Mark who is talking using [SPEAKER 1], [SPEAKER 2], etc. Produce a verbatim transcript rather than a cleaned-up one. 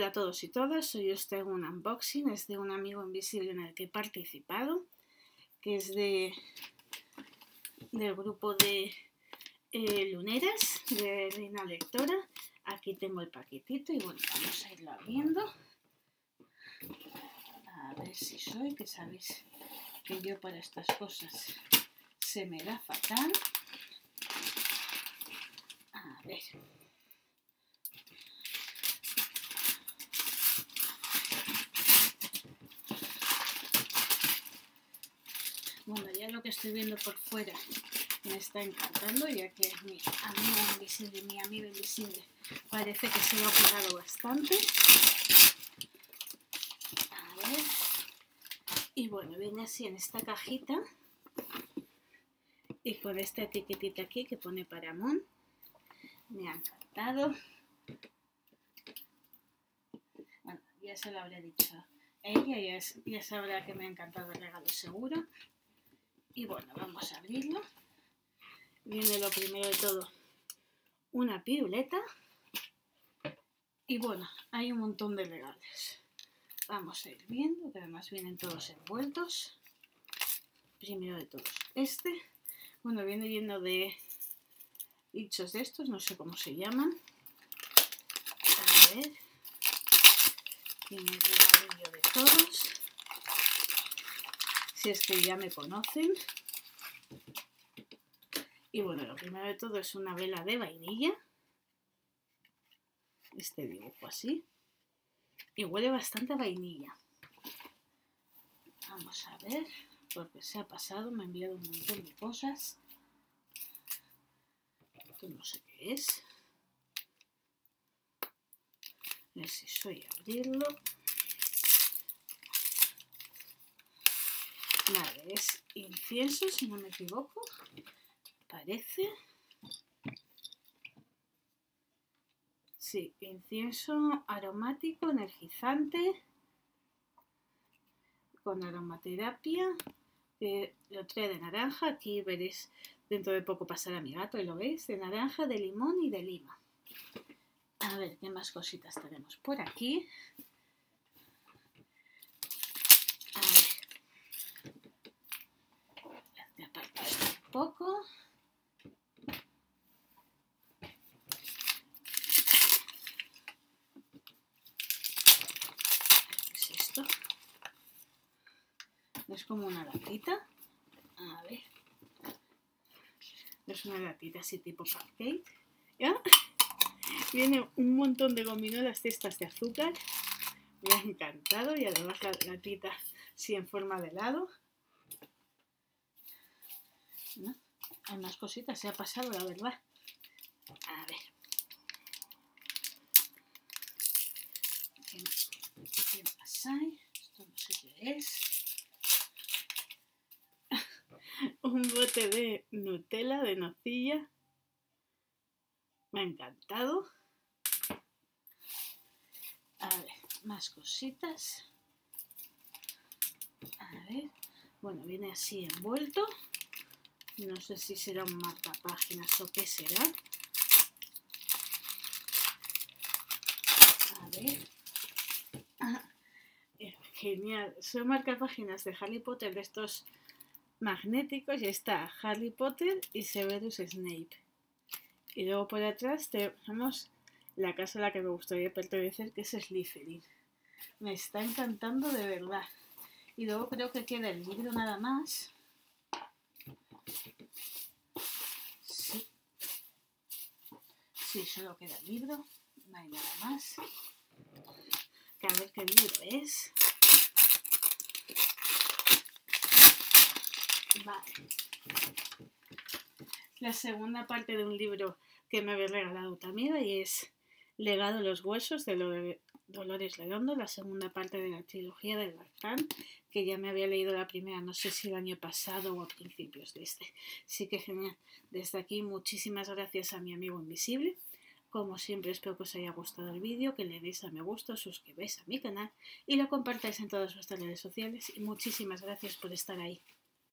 [SPEAKER 1] Hola a todos y todas, hoy os traigo un unboxing, es de un amigo invisible en el que he participado, que es de del grupo de eh, Luneras, de Reina Lectora. Aquí tengo el paquetito y bueno, vamos a irlo abriendo. A ver si soy, que sabéis que yo para estas cosas se me da fatal. A ver. Bueno, ya lo que estoy viendo por fuera me está encantando, ya que mi amigo invisible, mi amigo invisible, parece que se lo ha pegado bastante. A ver. Y bueno, viene así en esta cajita y con esta etiquetita aquí que pone Paramount. Me ha encantado. Bueno, ya se lo habré dicho a ella, ya, es, ya sabrá que me ha encantado el regalo seguro. Y bueno, vamos a abrirlo. Viene lo primero de todo una piruleta. Y bueno, hay un montón de regalos. Vamos a ir viendo, que además vienen todos envueltos. Primero de todos este. Bueno, viene lleno de bichos de estos, no sé cómo se llaman. A ver. Tiene el regalillo de todos. Si es que ya me conocen. Y bueno, lo primero de todo es una vela de vainilla. Este dibujo así. Y huele bastante a vainilla. Vamos a ver, porque se ha pasado, me ha enviado un montón de cosas. Que no sé qué es. A ver si soy a abrirlo. Vale, es incienso, si no me equivoco. Parece. Sí, incienso aromático, energizante, con aromaterapia. Eh, lo trae de naranja. Aquí veréis, dentro de poco pasará mi gato y lo veis. De naranja, de limón y de lima. A ver, ¿qué más cositas tenemos por aquí? A ver. Te aparto esto un poco. ¿Qué es esto? Es como una latita. A ver. Es una latita así tipo cupcake. ¿Ya? Viene un montón de gominolas de estas de azúcar. Me ha encantado. Y además la latita así en forma de helado. ¿No? Hay más cositas. Se ha pasado, la verdad. A ver. ¿Qué, qué pasa ahí? Esto no sé qué es. Un bote de Nutella de nocilla. Me ha encantado. A ver, más cositas. A ver. Bueno, viene así envuelto. No sé si será un marcapáginas o qué será. A ver. Ah, genial. Son marcapáginas de Harry Potter, de estos magnéticos. Y está Harry Potter y Severus Snape. Y luego por atrás tenemos la casa a la que me gustaría pertenecer, que es Slytherin. Me está encantando de verdad. Y luego creo que queda el libro nada más. Sí. Sí, solo queda el libro. No hay nada más. Que a ver qué libro es. Vale. La segunda parte de un libro que me había regalado también y es Legado de los huesos de Dolores Redondo, la segunda parte de la trilogía del Bartán, que ya me había leído la primera, no sé si el año pasado o a principios de este. Sí que genial. Desde aquí muchísimas gracias a mi amigo invisible. Como siempre espero que os haya gustado el vídeo, que le deis a me gusta, os suscribáis a mi canal y lo compartáis en todas vuestras redes sociales y muchísimas gracias por estar ahí.